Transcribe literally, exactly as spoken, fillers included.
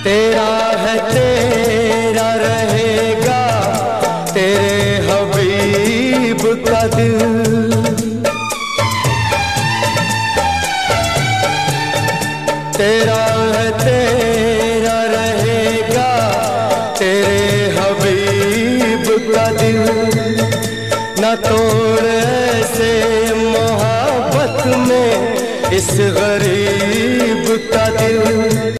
तेरा है तेरा रहेगा तेरे हबीब का दिल। तेरा है तेरा रहेगा तेरे हबीब का दिल। न तोड़ ऐसे मोहब्बत में इस गरीब का दिल।